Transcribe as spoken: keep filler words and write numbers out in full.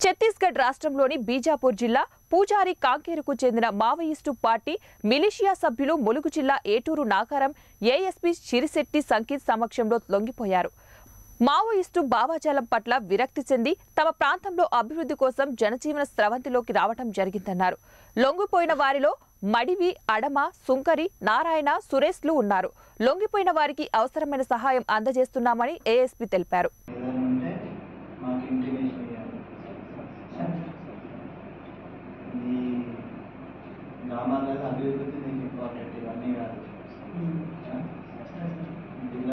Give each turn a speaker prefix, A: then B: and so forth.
A: ఛత్తీస్గఢ్ రాష్ట్రంలోని బీజాపూర్ జిల్లా పూజారి కాంకేరుకు చెందిన మావోయిస్టు పార్టీ మిలిషియా సభ్యులు ములుగు జిల్లా ఏటూరు నాగారం ఏఎస్పీ చిరిశెట్టి సంకీత్ సమక్షంలో లొంగిపోయారు. మావోయిస్టు భావజాలం పట్ల విరక్తి చెంది తమ ప్రాంతంలో అభివృద్ధి కోసం జనజీవన స్రవంతిలోకి రావడం జరిగిందన్నారు. లొంగిపోయిన వారిలో మడివి, అడమ, సుంకరి, నారాయణ, సురేష్లు ఉన్నారు. లొంగిపోయిన వారికి అవసరమైన సహాయం అందజేస్తున్నామని ఏఎస్పీ తెలిపారు.